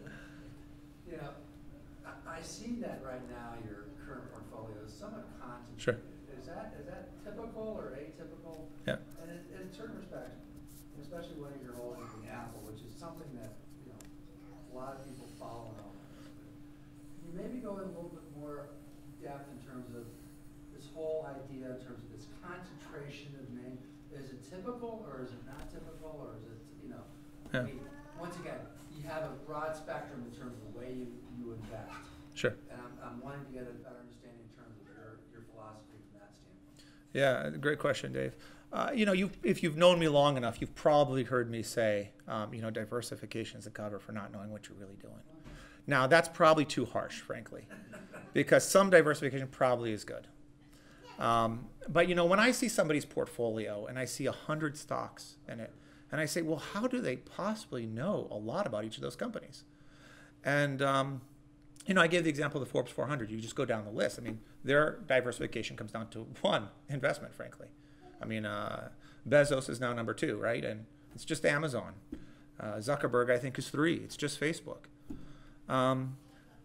you know, I, I see that right now your current portfolio is somewhat concentrated. Sure. Is that is that typical or atypical? Yeah. And in, in certain respects, especially when you're holding the Apple, which is something that, you know, a lot of people follow and all that. Can you maybe go in a little bit more depth in terms of this whole idea, in terms of this concentration of name? Is it typical or is it not typical, or is it, you know, Yeah. I mean, once again, you have a broad spectrum in terms of the way you, you invest. Sure. And I'm, I'm wanting to get a better understanding in terms of your, your philosophy from that standpoint. Yeah, great question, Dave. Uh, you know, you if you've known me long enough, you've probably heard me say, um, you know, diversification is a cover for not knowing what you're really doing. Now, that's probably too harsh, frankly, because some diversification probably is good. Um, but, you know, when I see somebody's portfolio and I see a hundred stocks in it, and I say, well, how do they possibly know a lot about each of those companies? And, um, you know, I gave the example of the Forbes four hundred. You just go down the list. I mean, their diversification comes down to one investment, frankly. I mean, uh, Bezos is now number two, right? And it's just Amazon. Uh, Zuckerberg, I think, is three. It's just Facebook. Um,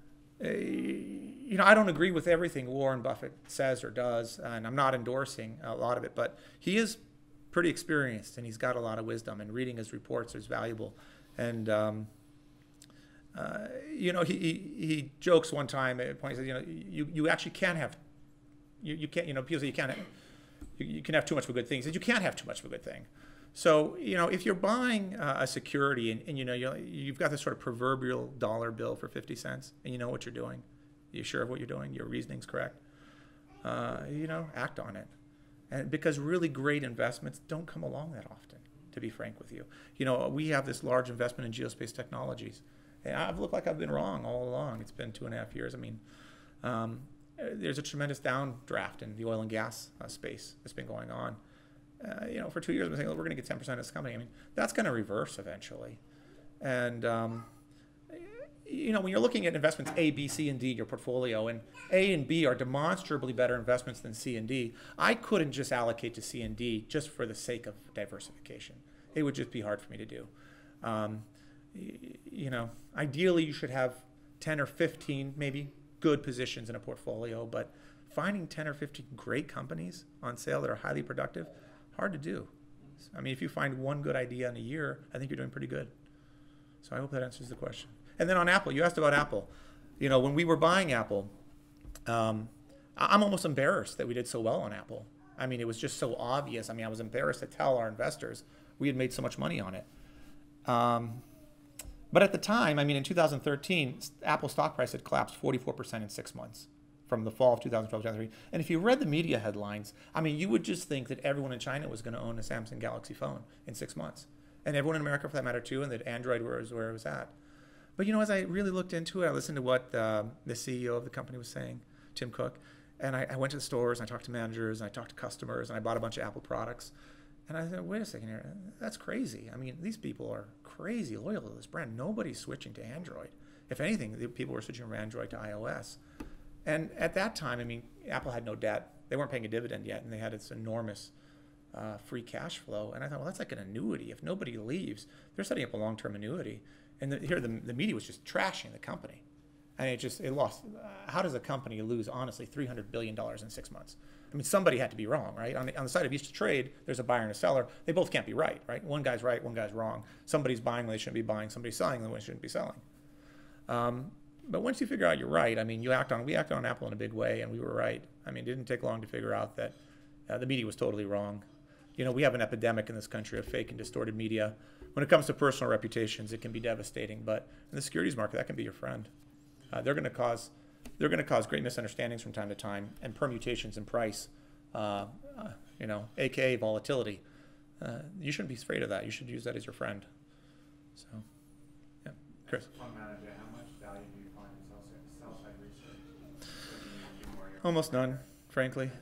you know, I don't agree with everything Warren Buffett says or does, and I'm not endorsing a lot of it, but he is pretty experienced and he's got a lot of wisdom, and reading his reports is valuable. And um, uh, you know, he, he he jokes one time at a point. He says, you know, you you actually can have, you you can't, you know, people say you can't, you, you can have too much of a good thing. He says you can't have too much of a good thing. So, you know, if you're buying uh, a security and, and you know, you, you've got this sort of proverbial dollar bill for fifty cents and you know what you're doing, you're sure of what you're doing, your reasoning's correct, uh, you know, act on it. And because really great investments don't come along that often, to be frank with you. You know, we have this large investment in geospace technologies. And I've looked like I've been wrong all along. It's been two and a half years. I mean, um, there's a tremendous downdraft in the oil and gas uh, space that's been going on. Uh, you know, for two years, we're saying, well, we're going to get ten percent of this company. I mean, that's going to reverse eventually. And, um, you know, when you're looking at investments A, B, C, and D in your portfolio, and A and B are demonstrably better investments than C and D, I couldn't just allocate to C and D just for the sake of diversification. It would just be hard for me to do. Um, you know, ideally, you should have ten or fifteen maybe good positions in a portfolio, but finding ten or fifteen great companies on sale that are highly productive, hard to do. I mean, if you find one good idea in a year, I think you're doing pretty good. So I hope that answers the question. And then on Apple, you asked about Apple. You know, when we were buying Apple, um, I'm almost embarrassed that we did so well on Apple. I mean, it was just so obvious. I mean, I was embarrassed to tell our investors we had made so much money on it. Um, but at the time, I mean, in two thousand thirteen, Apple stock price had collapsed forty-four percent in six months. From the fall of two thousand twelve, two thousand thirteen. And if you read the media headlines, I mean, you would just think that everyone in China was going to own a Samsung Galaxy phone in six months. And everyone in America, for that matter, too, and that Android was where it was at. But, you know, as I really looked into it, I listened to what uh, the C E O of the company was saying, Tim Cook, and I, I went to the stores, and I talked to managers, and I talked to customers, and I bought a bunch of Apple products. And I said, wait a second here, that's crazy. I mean, these people are crazy loyal to this brand. Nobody's switching to Android. If anything, the people were switching from Android to iOS. And at that time, I mean, Apple had no debt. They weren't paying a dividend yet, and they had this enormous uh, free cash flow. And I thought, well, that's like an annuity. If nobody leaves, they're setting up a long-term annuity. And the, here, the, the media was just trashing the company. And it just, it lost. Uh, how does a company lose, honestly, three hundred billion dollars in six months? I mean, somebody had to be wrong, right? On the, on the side of each trade, there's a buyer and a seller. They both can't be right, right? One guy's right, one guy's wrong. Somebody's buying when they shouldn't be buying. Somebody's selling when they shouldn't be selling. Um, But once you figure out you're right, I mean, you act on, we acted on Apple in a big way, and we were right. I mean, it didn't take long to figure out that uh, the media was totally wrong. You know, we have an epidemic in this country of fake and distorted media. When it comes to personal reputations, it can be devastating. But in the securities market, that can be your friend. Uh, they're going to cause, they're going to cause great misunderstandings from time to time, and permutations in price. Uh, uh, you know, A K A volatility. Uh, you shouldn't be afraid of that. You should use that as your friend. So, yeah, Chris. Fund manager, how much value do you find in sell side research? Almost none, frankly.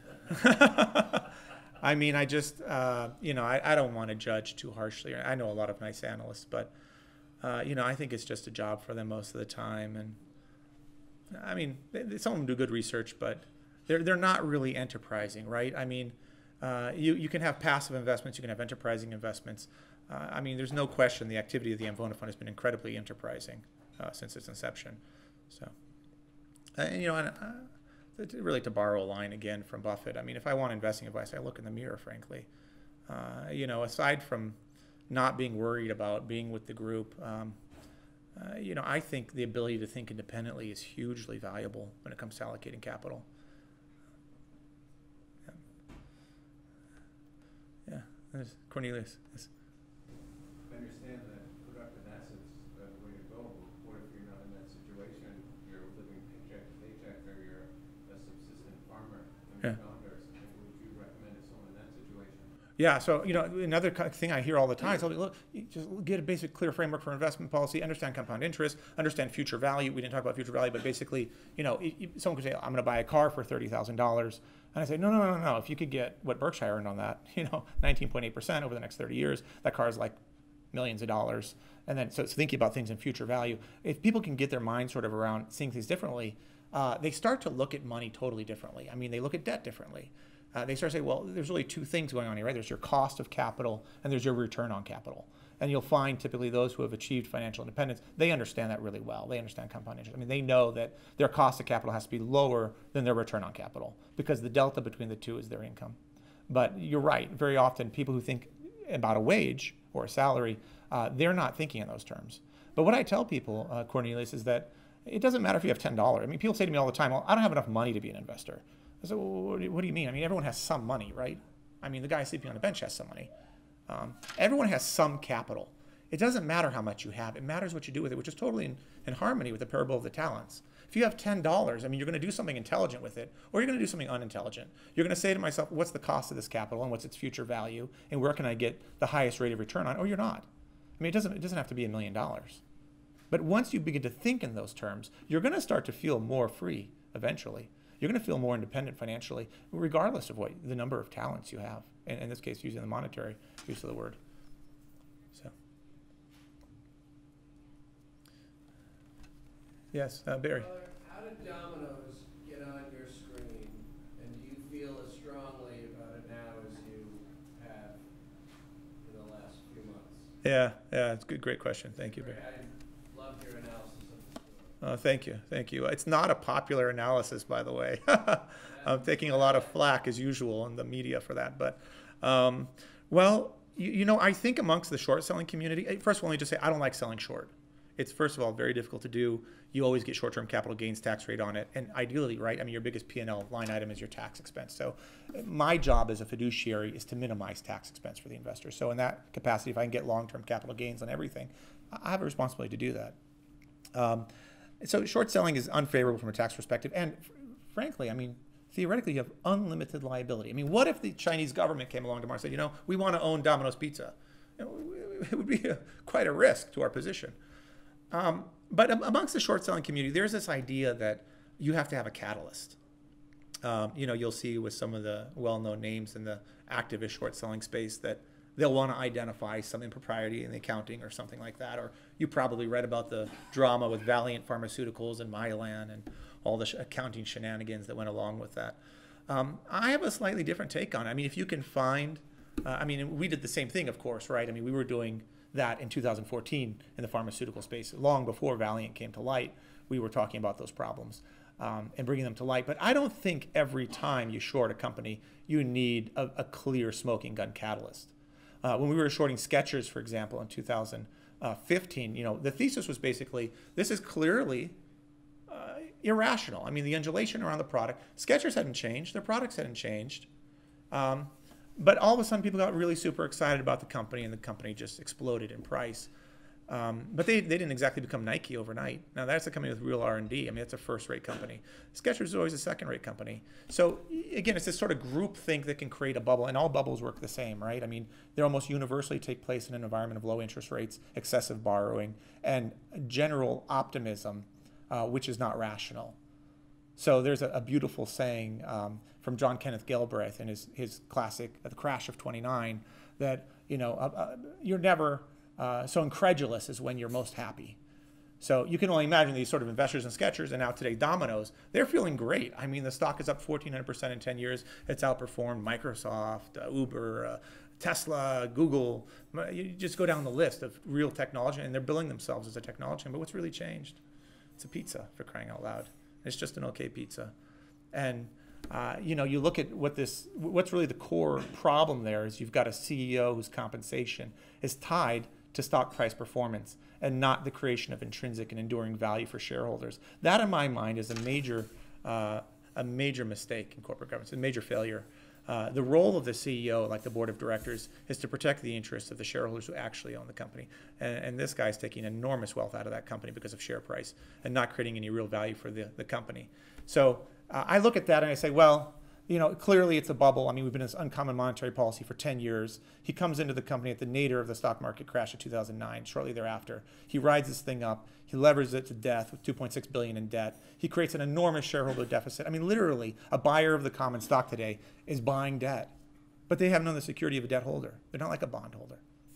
I mean, I just, uh, you know, I, I don't want to judge too harshly. I know a lot of nice analysts, but, uh, you know, I think it's just a job for them most of the time. And, I mean, they, some of them do good research, but they're, they're not really enterprising, right? I mean, uh, you, you can have passive investments, you can have enterprising investments. Uh, I mean, there's no question the activity of the Amvona Fund has been incredibly enterprising uh, since its inception. So, and, you know, and, uh, to, really to borrow a line again from Buffett, I mean, if I want investing advice, I look in the mirror, frankly. Uh, you know, aside from not being worried about being with the group, um, uh, you know, I think the ability to think independently is hugely valuable when it comes to allocating capital. Yeah. Yeah. There's Cornelius. Yes. I understand that productive assets are the way to go, but what if you're not in that situation? You're living paycheck to paycheck, or you're a subsistent farmer in Yeah. Uganda or something. Would you recommend to someone in that situation? Yeah, so, you know, another thing I hear all the time is, look, just get a basic clear framework for investment policy, understand compound interest, understand future value. We didn't talk about future value, but basically, you know, someone could say, I'm going to buy a car for thirty thousand dollars. And I say, no, no, no, no. If you could get what Berkshire earned on that, you know, nineteen point eight percent over the next thirty years, that car is like millions of dollars. And then, so it's thinking about things in future value. If people can get their mind sort of around seeing things differently, uh, they start to look at money totally differently. I mean, they look at debt differently. Uh, they start to say, well, there's really two things going on here, right? There's your cost of capital and there's your return on capital. And you'll find typically those who have achieved financial independence, they understand that really well. They understand compound interest. I mean, they know that their cost of capital has to be lower than their return on capital because the delta between the two is their income. But you're right. Very often, people who think about a wage or a salary, Uh, they're not thinking in those terms. But what I tell people, uh, Cornelius, is that it doesn't matter if you have ten dollars. I mean, people say to me all the time, well, I don't have enough money to be an investor. I say, well, what do you, what do you mean? I mean, everyone has some money, right? I mean, the guy sleeping on the bench has some money. Um, everyone has some capital. It doesn't matter how much you have. It matters what you do with it, which is totally in, in harmony with the parable of the talents. If you have ten dollars, I mean, you're going to do something intelligent with it, or you're going to do something unintelligent. You're going to say to myself, what's the cost of this capital, and what's its future value, and where can I get the highest rate of return on it? Or you're not. I mean, it doesn't, it doesn't have to be a million dollars. But once you begin to think in those terms, you're going to start to feel more free eventually. You're going to feel more independent financially, regardless of what the number of talents you have. In, in this case, using the monetary use of the word. So, yes, uh, Barry. Father, how did dominoes get on your screen, and do you feel as strongly about it now as you have in the last few months? Yeah, yeah, it's a good, great question. Thank you, Barry. I loved your analysis of the story. Oh, thank you, thank you. It's not a popular analysis, by the way. I'm taking a lot of flack, as usual, in the media for that. But, um, well, you, you know, I think amongst the short selling community, first of all, let me just say, I don't like selling short. It's, first of all, very difficult to do. You always get short-term capital gains tax rate on it. And ideally, right, I mean, your biggest P and L line item is your tax expense. So my job as a fiduciary is to minimize tax expense for the investor. So in that capacity, if I can get long-term capital gains on everything, I have a responsibility to do that. Um, so short selling is unfavorable from a tax perspective. And fr frankly, I mean, theoretically, you have unlimited liability. I mean, what if the Chinese government came along tomorrow and said, you know, we want to own Domino's Pizza? You know, it would be a, quite a risk to our position. Um, but amongst the short selling community, there's this idea that you have to have a catalyst. Um, you know, you'll see with some of the well-known names in the activist short selling space that they'll want to identify some impropriety in the accounting or something like that. Or you probably read about the drama with Valiant Pharmaceuticals and Mylan and all the sh accounting shenanigans that went along with that. Um, I have a slightly different take on it. I mean, if you can find, uh, I mean, we did the same thing, of course, right? I mean, we were doing that in two thousand fourteen in the pharmaceutical space. Long before Valiant came to light, we were talking about those problems um, and bringing them to light. But I don't think every time you short a company, you need a, a clear smoking gun catalyst. Uh, when we were shorting Skechers, for example, in two thousand fifteen, you know, the thesis was basically, this is clearly uh, irrational. I mean, the undulation around the product, Skechers hadn't changed, their products hadn't changed. Um, But all of a sudden, people got really super excited about the company, and the company just exploded in price. Um, but they, they didn't exactly become Nike overnight. Now, that's a company with real R and D. I mean, it's a first-rate company. Skechers is always a second-rate company. So, again, it's this sort of group think that can create a bubble, and all bubbles work the same, right? I mean, they almost universally take place in an environment of low interest rates, excessive borrowing, and general optimism, uh, which is not rational. So there's a, a beautiful saying um, from John Kenneth Galbraith in his, his classic, The Crash of twenty-nine, that, you know, uh, uh, you're never uh, so incredulous as when you're most happy. So you can only imagine these sort of investors in Skechers and now today Domino's, they're feeling great. I mean, the stock is up fourteen hundred percent in ten years. It's outperformed Microsoft, uh, Uber, uh, Tesla, Google. You just go down the list of real technology, and they're billing themselves as a technology. But what's really changed? It's a pizza, for crying out loud. It's just an okay pizza. And, uh, you know, you look at what this, what's really the core problem there is you've got a C E O whose compensation is tied to stock price performance and not the creation of intrinsic and enduring value for shareholders. That, in my mind, is a major, uh, a major mistake in corporate governance, a major failure. Uh, the role of the C E O, like the board of directors, is to protect the interests of the shareholders who actually own the company. And, and this guy's taking enormous wealth out of that company because of share price and not creating any real value for the, the company. So uh, I look at that and I say, well, you know, clearly it's a bubble. I mean, we've been in this uncommon monetary policy for ten years. He comes into the company at the nadir of the stock market crash of two thousand nine, shortly thereafter. He rides this thing up. He leverages it to death with two point six billion dollars in debt. He creates an enormous shareholder deficit. I mean, literally, a buyer of the common stock today is buying debt. But they have none of the security of a debt holder. They're not like a bond holder.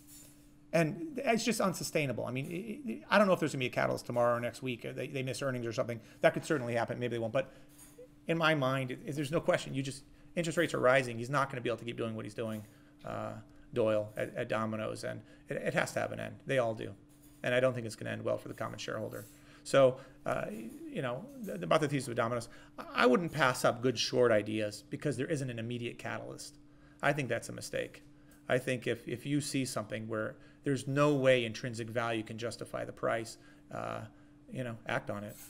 And it's just unsustainable. I mean, it, it, I don't know if there's going to be a catalyst tomorrow or next week. They, they miss earnings or something. That could certainly happen. Maybe they won't. But in my mind, it, there's no question. You just interest rates are rising. He's not going to be able to keep doing what he's doing, uh, Doyle, at, at Domino's. And it, it has to have an end. They all do. And I don't think it's going to end well for the common shareholder. So, uh, you know, th about the thesis of Domino's, I wouldn't pass up good short ideas because there isn't an immediate catalyst. I think that's a mistake. I think if, if you see something where there's no way intrinsic value can justify the price. Uh, you know, act on it.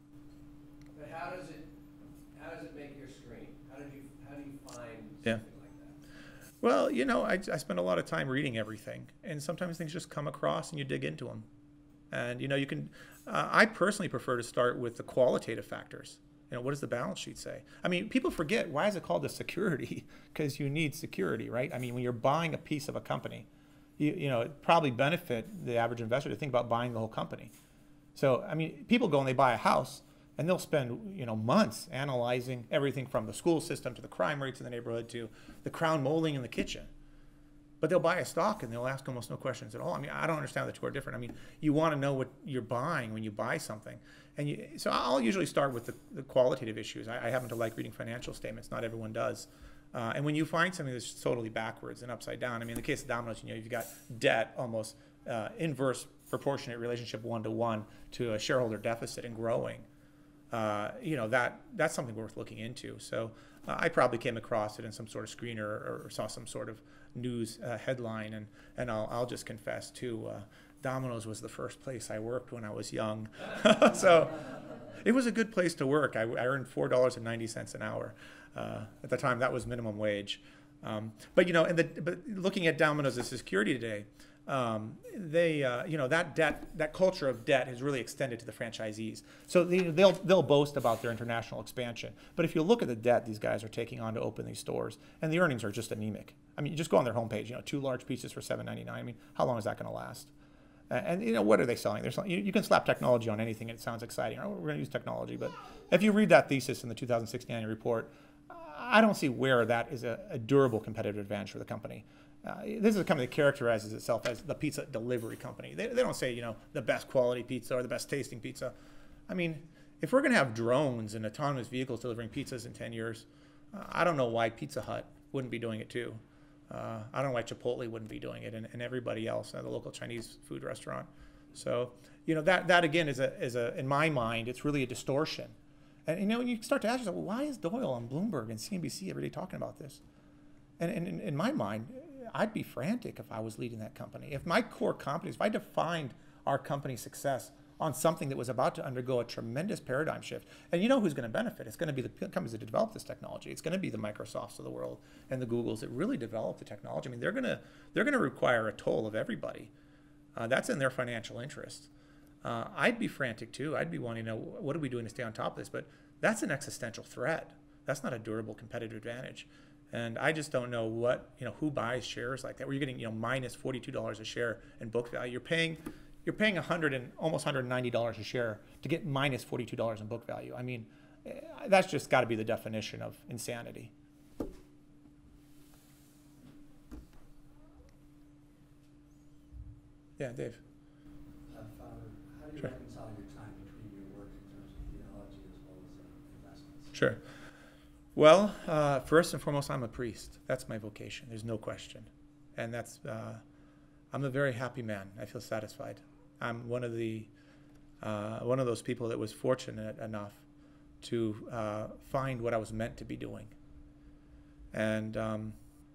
But how does it, how does it make your screen? How did you, how do you find Yeah. something like that? Well, you know, I, I spend a lot of time reading everything, and sometimes things just come across and you dig into them. And, you know, you can, uh, I personally prefer to start with the qualitative factors. You know, what does the balance sheet say? I mean, people forget, why is it called a security? Because you need security, right? I mean, when you're buying a piece of a company, you, you know, it probably benefit the average investor to think about buying the whole company. So, I mean, people go and they buy a house, and they'll spend, you know, months analyzing everything from the school system to the crime rates in the neighborhood to the crown molding in the kitchen. But they'll buy a stock and they'll ask almost no questions at all. I mean, I don't understand the two are different. I mean, you want to know what you're buying when you buy something. And you, so I'll usually start with the, the qualitative issues. I, I happen to like reading financial statements. Not everyone does. Uh, and when you find something that's totally backwards and upside down, I mean, in the case of Domino's, you know, you've got debt almost uh, inverse proportionate relationship one-to-one to a shareholder deficit and growing. Uh, you know, that that's something worth looking into. So uh, I probably came across it in some sort of screener or, or saw some sort of news uh, headline, and, and I'll, I'll just confess too, uh, Domino's was the first place I worked when I was young. So it was a good place to work. I, I earned four dollars and ninety cents an hour. Uh, at the time, that was minimum wage. Um, but, you know, and the, but looking at Domino's as a security today, Um, they, uh, you know, that debt, that culture of debt has really extended to the franchisees. So they, they'll they'll boast about their international expansion. But if you look at the debt these guys are taking on to open these stores, and the earnings are just anemic. I mean, you just go on their homepage. You know, two large pizzas for seven ninety-nine. I mean, how long is that going to last? Uh, and you know, what are they selling? They're selling, you, you can slap technology on anything, and it sounds exciting. Oh, we're going to use technology. But if you read that thesis in the two thousand sixteen annual report, I don't see where that is a, a durable competitive advantage for the company. Uh, this is a company that characterizes itself as the pizza delivery company. They, they don't say, you know, the best quality pizza or the best tasting pizza. I mean, if we're going to have drones and autonomous vehicles delivering pizzas in ten years, uh, I don't know why Pizza Hut wouldn't be doing it too. Uh, I don't know why Chipotle wouldn't be doing it, and, and everybody else, uh, the local Chinese food restaurant. So, you know, that, that again is a, is a, in my mind, it's really a distortion. And, you know, you start to ask yourself, well, why is Doyle on Bloomberg and C N B C every day talking about this? And, and, and in my mind, I'd be frantic if I was leading that company. If my core companies, if I defined our company's success on something that was about to undergo a tremendous paradigm shift, and you know who's going to benefit? It's going to be the companies that develop this technology. It's going to be the Microsofts of the world and the Googles that really develop the technology. I mean, they're going to they're going to require a toll of everybody. Uh, that's in their financial interest. Uh, I'd be frantic too. I'd be wanting to know, what are we doing to stay on top of this? But that's an existential threat. That's not a durable competitive advantage. And I just don't know what, you know, who buys shares like that, where you're getting, you know, minus forty-two dollars a share in book value. You're paying, you're paying one hundred and almost one hundred ninety dollars a share to get minus forty-two dollars in book value. I mean, that's just got to be the definition of insanity. Yeah, Dave. Uh, Father, how do you Sure. reconcile your time between your work in terms of theology as well as uh, investments? Sure. Well, uh, first and foremost, I'm a priest. That's my vocation. There's no question. And that's, uh, I'm a very happy man. I feel satisfied. I'm one of the, uh, one of those people that was fortunate enough to uh, find what I was meant to be doing. And, um,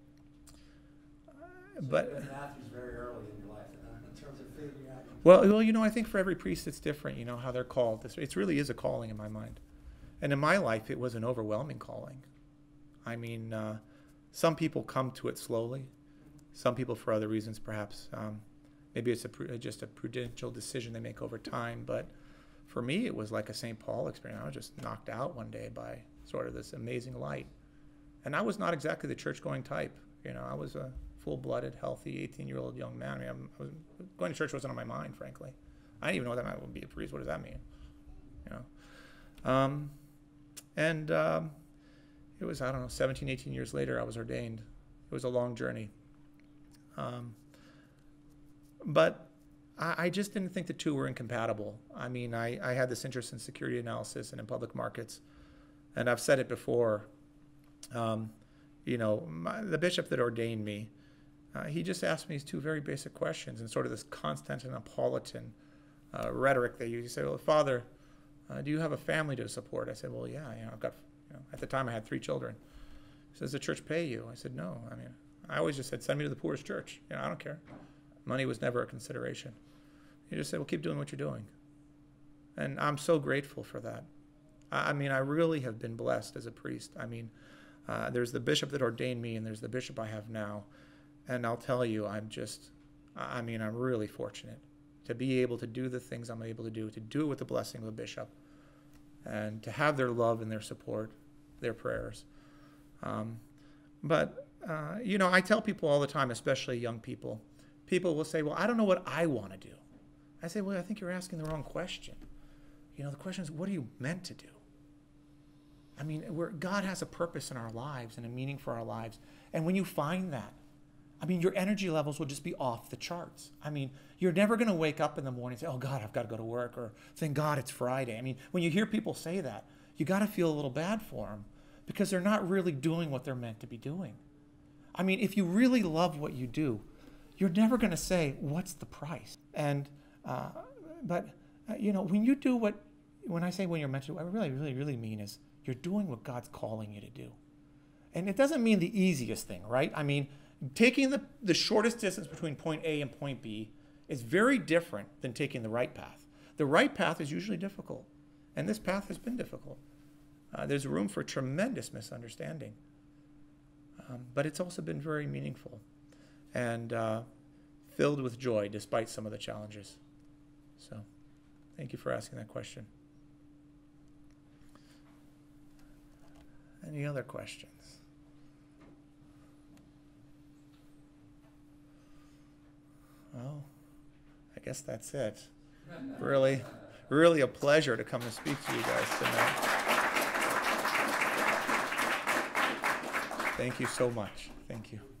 So but. you did Matthews very early in your life uh, in terms of figuring out. Well, well, you know, I think for every priest it's different, you know, how they're called. This, it really is a calling in my mind. And in my life, it was an overwhelming calling. I mean, uh, some people come to it slowly. Some people, for other reasons, perhaps. Um, maybe it's a, just a prudential decision they make over time. But for me, it was like a Saint Paul experience. I was just knocked out one day by sort of this amazing light. And I was not exactly the church-going type. You know, I was a full-blooded, healthy, eighteen-year-old young man. I mean, I'm, I was, going to church wasn't on my mind, frankly. I didn't even know what that meant. I would be a priest. What does that mean? You know. Um, And um, it was, I don't know, seventeen, eighteen years later, I was ordained. It was a long journey. Um, but I, I just didn't think the two were incompatible. I mean, I, I had this interest in security analysis and in public markets. And I've said it before, um, you know, my, the bishop that ordained me, uh, he just asked me these two very basic questions, and sort of this Constantinopolitan uh, rhetoric they use. He said, well, Father, Uh, do you have a family to support? I said, well, yeah, you know, I've got, you know, at the time I had three children. He says, does the church pay you? I said, no. I mean, I always just said, send me to the poorest church. You know, I don't care. Money was never a consideration. You just said, well, keep doing what you're doing. And I'm so grateful for that. I, I mean, I really have been blessed as a priest. I mean, uh, there's the bishop that ordained me, and there's the bishop I have now. And I'll tell you, I'm just, I mean, I'm really fortunate to be able to do the things I'm able to do, to do it with the blessing of a bishop, and to have their love and their support, their prayers. Um, but, uh, you know, I tell people all the time, especially young people, people will say, well, I don't know what I want to do. I say, well, I think you're asking the wrong question. You know, the question is, what are you meant to do? I mean, we're, God has a purpose in our lives and a meaning for our lives. And when you find that, I mean, your energy levels will just be off the charts. I mean, you're never going to wake up in the morning and say, oh, God, I've got to go to work, or thank God it's Friday. I mean, when you hear people say that, you got to feel a little bad for them because they're not really doing what they're meant to be doing. I mean, if you really love what you do, you're never going to say, what's the price? And, uh, but, uh, you know, when you do what, when I say when you're meant to do, what I really, really, really mean is you're doing what God's calling you to do. And it doesn't mean the easiest thing, right? I mean, taking the, the shortest distance between point A and point B is very different than taking the right path. The right path is usually difficult, and this path has been difficult. Uh, there's room for tremendous misunderstanding, um, but it's also been very meaningful and uh, filled with joy despite some of the challenges. So thank you for asking that question. Any other questions? Well, I guess that's it. Really, really a pleasure to come and speak to you guys tonight. Thank you so much. Thank you.